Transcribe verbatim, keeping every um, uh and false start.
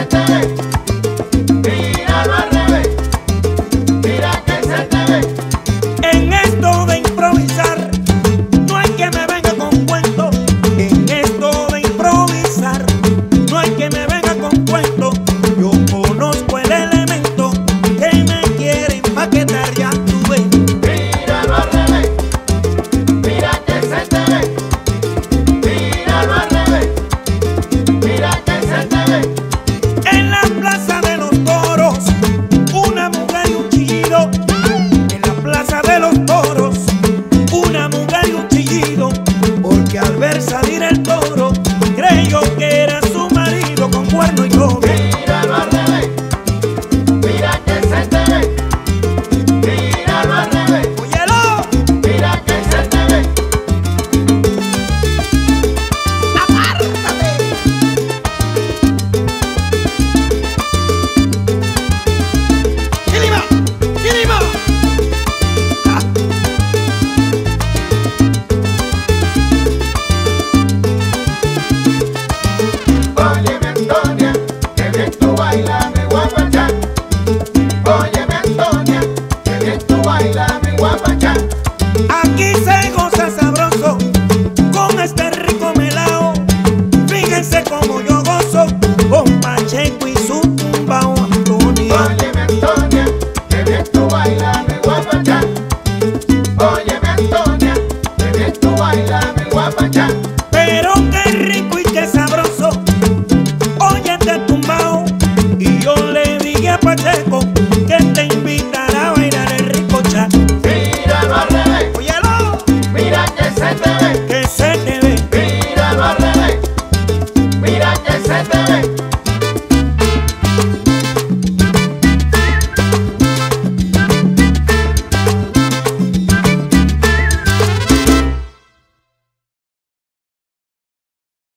se te ve, míralo al revés, mira que se te ve. En esto de improvisar, no hay que me venga con cuento. En esto de improvisar, no hay que me venga con cuento. Yo conozco el elemento que me quiere empaquetar, ya tú ves. Míralo al revés, mira que se te ve, míralo al revés, mira que se te ve.